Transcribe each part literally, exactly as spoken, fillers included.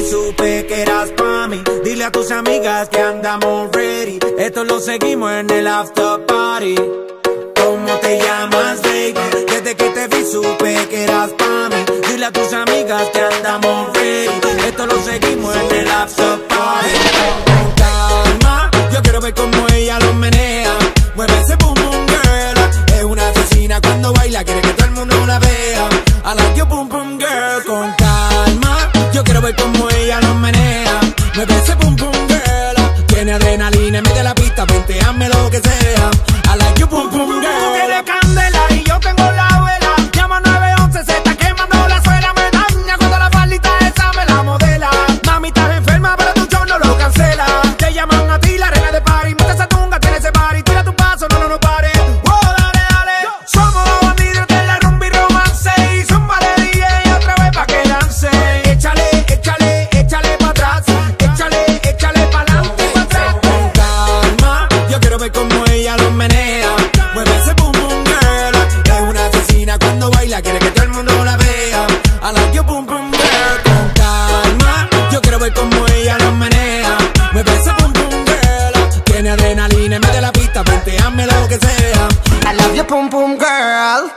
supe que eras pa' mí. Dile a tus amigas que andamos ready. Esto lo seguimos en el after party. ¿Cómo te llamas, baby? Desde que te vi supe que eras pa' mí. Dile a tus amigas que andamos ready. Esto lo seguimos en el after party. Con calma, yo quiero ver cómo ella lo menea. Mueve ese boom boom girl. Es una asesina cuando baila, quiere que todo el mundo la vea. I like your boom boom girl. Con calma, yo quiero ver cómo ella lo menea. Mueve ese boom boom girl. Tiene adrenalina, mete la pista, vente, hazme lo que sea. I like your boom boom girl. Tú tienes candela y yo tengo la vela. Llama nueve once, se está quemando la suela. Me daña cuando la faldita esa me la modela. Mami, estás enferma, pero tu show no lo cancela. Te llaman a ti, la reina de party. Mete esa tunga, tiene ese party. Tira tu paso, no, no, no pare. Wow, dale, dale. Somos los bandidos de la rumba y romance. Y zúmbale D J otra vez pa' que dance. Échale, échale, échale pa' atrás. Échale, échale pa' adelante y pa' atrás. Con calma, yo quiero ver cómo ella lo menea. Mueve ese boom boom girl. Es una asesina cuando baila, quiere que todo el mundo la vea. I like your boom boom girl. Con calma, yo quiero ver cómo ella lo menea. Mueve ese boom boom girl. Tiene adrenalina en medio de la pista, vente, hazme lo que sea. I love you, pum pum girl.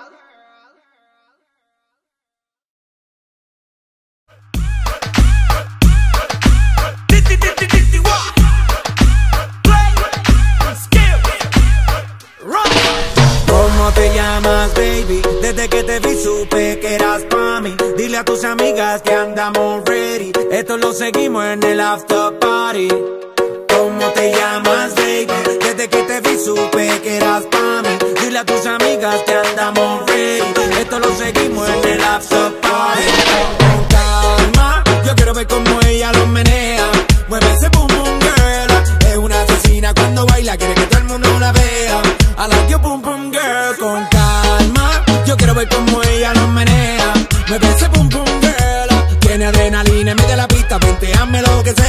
¿Cómo te llamas, baby? Desde que te vi supe que eras pa' mí. Dile a tus amigas que andamos ready. Esto lo seguimos en el after party. ¿Cómo te llamas, baby? Desde que te vi supe que eras pa' mí. Dile a tus amigas que andamos ready. Esto lo seguimos en el after party. Con calma, yo quiero ver cómo ella lo menea. Mueve ese boom boom girl. Es una asesina cuando baila, quiere que todo el mundo la vea. I like your boom boom girl. Con calma, yo quiero ver cómo ella lo menea. Mueve ese boom boom girl. Tiene adrenalina en medio de la pista, vente, hazme lo que sea.